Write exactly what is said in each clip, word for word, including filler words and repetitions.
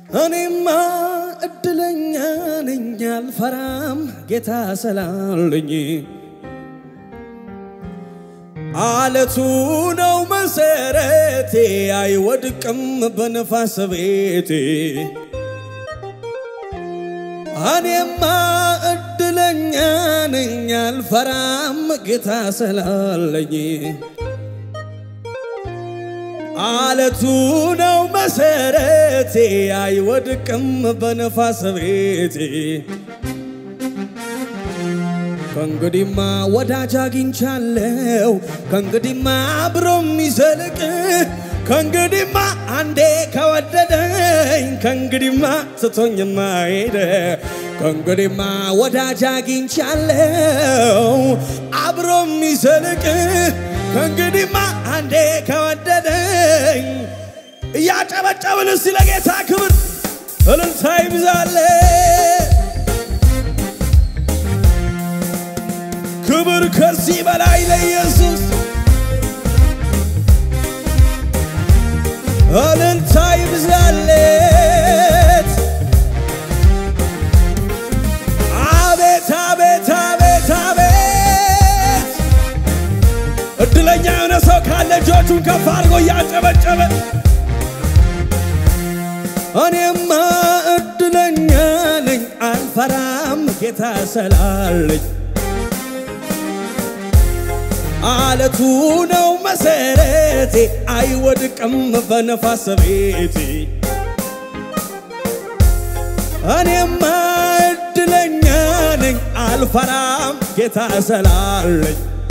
أنيما أدلني نيال فرام جتا سلالني عالتونا ومسيرتي أي ودكم بنفاس بيتي أنيما أدلني نيال فرام جتا سلالني عالتونا ومسيرتي أي ودكم بنفاس بيتي كنقديما وداجا جنشالو كنقديما برومي سلك كنقديما عندي كوددين كنقديما ستوني مايده كنقديما وداجا جنشالو عبرومي سلك كنقديما عندي كوددين يا تبا تبا نسيلك تاكبر الانتاي بزالي كبر كرسي بلاي ليسوس الانتاي بزالت عابت عابت عابت عابت الدلنيا ونسو كالي جوتون كفارغو يعجبت أنيما الدلنيا لن الفرام كتا سلالي عالتونا ومسيرتي أي ودكم بنفاس بيتي أنيما الدلنيا لن الفرام كتا سلالي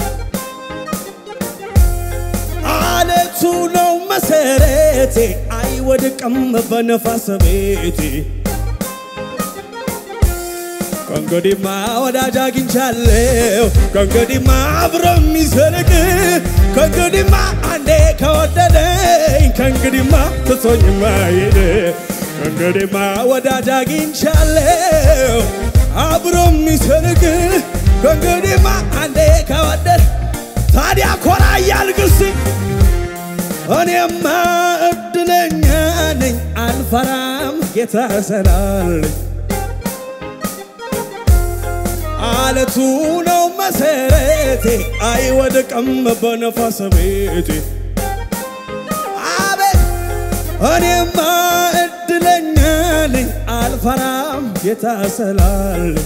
عالتونا ومسيرتي أي ودكم بنفاس بيتي كنقديما وداجا جنشالو كنقديما برومي سلك كنقديما عندي كوددين كنقديما تسوني مايده كنقديما وداجا جنشالو برومي سلك كنقديما عندي كودد تاديا كورا يالقسي أنيما أدلنيا نين الفرام كتا سلالي عالتونا ومسيرتي أي ودكم بنفاس بيتي عابد أنيما أدلنيا لي الفرام يتاسلالي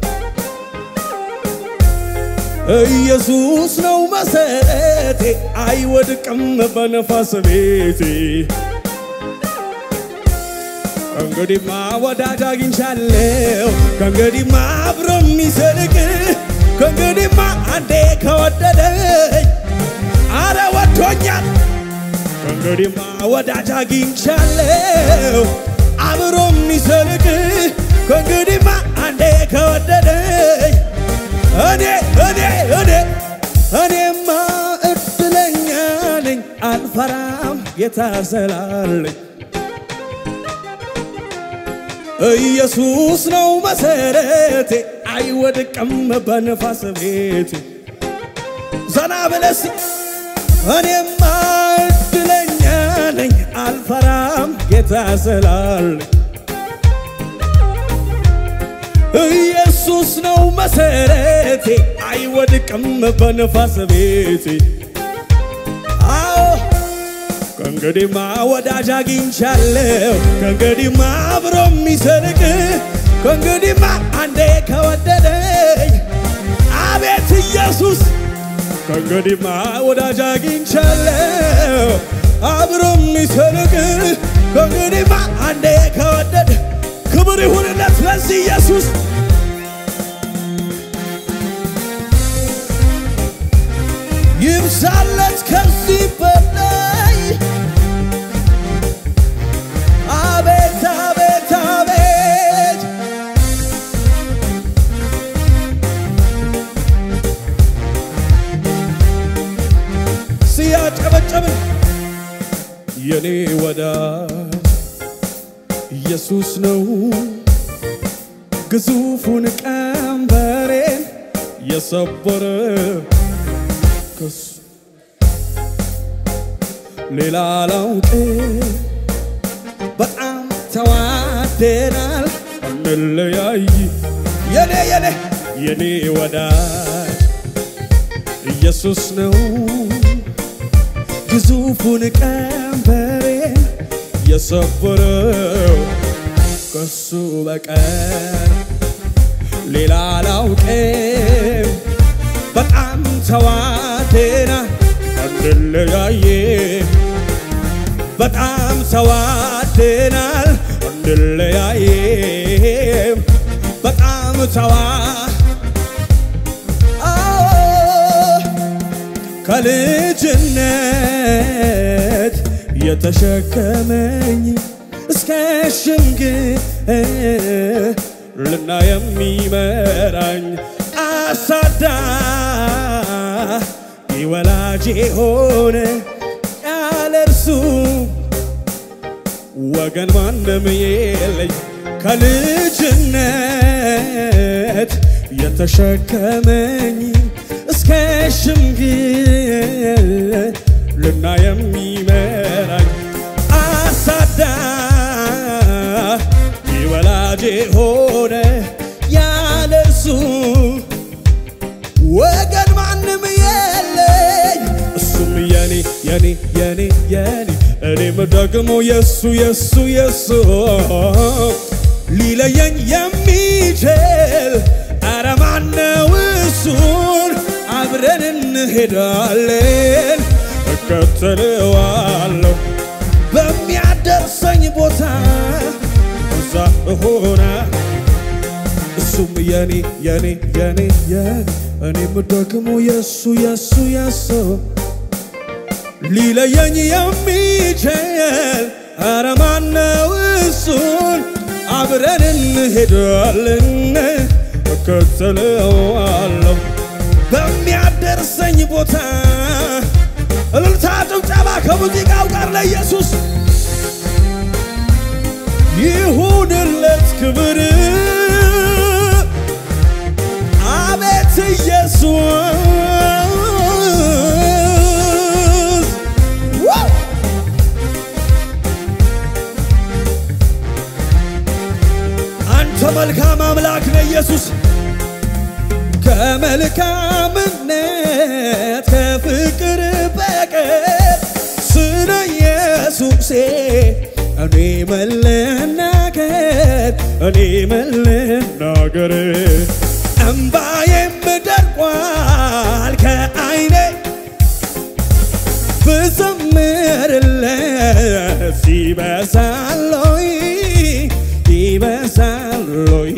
يسوس نو مسيرتي أي ودكم بنفاس بيتي كنقديما وداجا جنشالو كنقديما برومي سلك كنقديما عندي كوددين عرا وطونيا كنقديما وداجا جنشالو برومي سلك كنقديما عندي كوددين أني أني أني أني ما أدلنيا لن الفرام يتاسلالي يسوس نو مسيرتي أي ودكم بنفاس بيتي زنا بلسي أني ما أدلنيا لن الفرام يتاسلالي يسوس نو مسيرتي أي ودكم بنفاس بيتي كنقديما وداجا جنشالو كنقديما برومي سلك كنقديما عندي كوددين عبيت يسوس كنقديما وداجا جنشالو برومي سلك كنقديما عندي كوددين كبر يهون الناس يسوس يمسالت كرسي بلاي عبيت عبيت عبيت سياج عبت عبت يلي ودا يسوس نو قزوفون كامبرين يصبر كس ليلا لوطي بطعم توان ተዋደናል አንለያይ የኔ የኔ የኔ ወዳጅ ኢየሱስ ነው ግዙፉን ቀንበሬን የሰበረው ከሱ በቀር ሌላ አላውቅም በጣም ተዋደናል አንለያይ በጣም ተዋደናል አንለያይ በጣም ተዋ ከልጅነት የተሸከመኝ እስከ ሽምግልና የሚመራኝ አሳዳጊ ወላጅ ሆነ ያለ እርሱ ወገን ማንም የለኝ ከልጅነት የተሸከመኝ እስከ ሽምግልና የሚመራኝ አሳዳጊ ወላጅ ሆነ ያለ እርሱ ወገን ማንም የለኝ እሱም የኔ የኔ የኔ የኔ እኔም ደግሞ የሱ የሱ የሱ ሊለየኝ የሚችል ኧረ ማነው እሱን አብረን እንሄዳለን እከተለዋለሁ በሚያደርሰኝ ቦታ እዛ እሆና እሱም የኔ የኔ የኔ የኔ እኔም ደግሞ የሱ የሱ የሱ ሊለየኝ የሚችል ኧረ ማነው እሱን አብረን እንሄዳለን እከተለዋለሁ በሚያደርሰኝ ቦታ እልልታ ጭብጨባ ከሙዚቃው ጋር ለኢየሱስ ይሁንለት ክብር አቤት ኢየሱስ አንተ መልካም አምላክ ነህ ኢየሱስ ከመልካምነት ከፍቅር በቀር ስለ ኢየሱሴ እኔ መለናገር እኔ መለናገር እምባዬም ደርቋል ከዓይኔ ብዘምርለት ይበዛልሆይ ይበዛልሆይ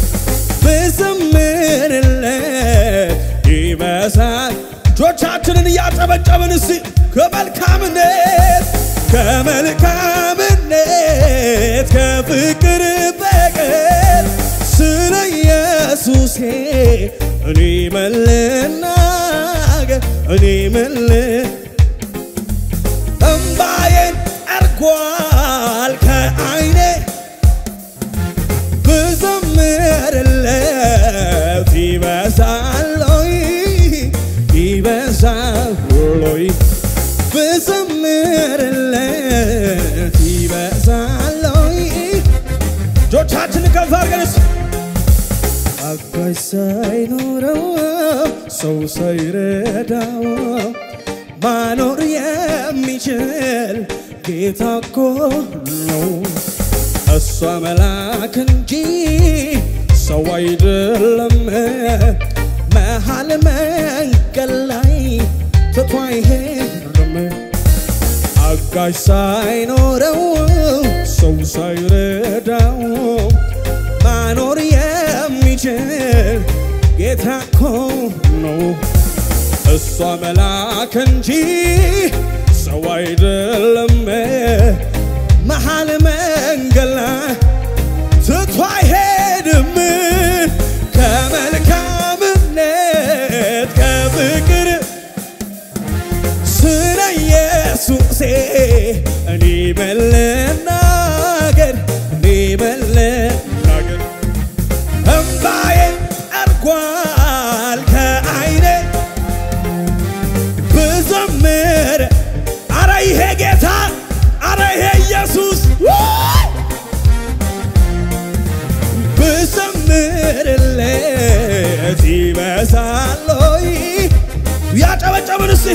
ብዘምርለት ይበዛል እጆቻችንን እያጨበጨብን እስቲ ከመልካምነት ከመልካምነት ከፍቅር በቀር ስለ ኢየሱሴ እኔ መለናገር እኔ መለ እምባዬን ጠርጓል ከዓይኔ ብዘምርለት ይበዛልሆይ ይበዛልሆይ ብዘምርለት ይበዛልሆይ እጆቻችንን ከፍ አድርገን አጋዥ ሳይኖረው ሰው ሳይረዳው ማኖር የሚችል ጌታ እኮ ነው እሱ አምላክ እንጂ ሰው አይደለም መሃል መንገድ ላይ ትቶ አይሄድም አጋዥ ሳይኖረው ሰው ሳይረዳው ማኖር የሚችል ጌታ እኮ ነው እሱ አምላክ እንጂ ሰው አይደለም መሃል መንገድ ላይ ትቶ አይሄድም ከመልካምነት ከፍቅር ስለ ኢየሱሴ እኔ መለናገር እኔ መለናገር እምባዬን ጠርጓል ከዓይኔ ብዘምር አረ ይሄ ጌታ አረ ይሄ ኢየሱስ ብዘምርለት ይበዛል ሆይ ያጨበጨብን እስቲ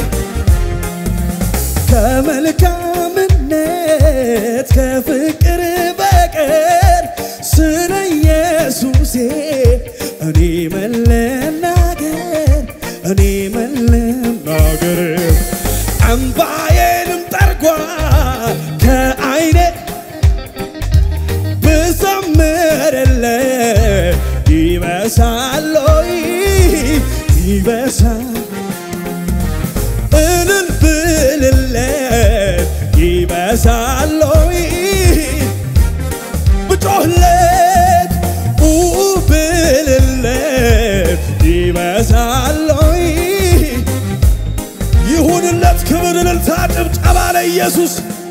ከመልካምነት ከፍቅር በቀር ስለ ኢየሱሴ እኔ ምን ልናገር እኔ ምን ልናገር እንባዬንም ጠርጓል ከዓይኔ ብዘምርለት ይበዛል ሆይ ይበዛል እልል ብልለት ይበዛል ሆይ ብጮህለት ብልለት ይበዛል ሆይ ይሁንለት ክብር እልልታ ጭብጨባ ለኢየሱስ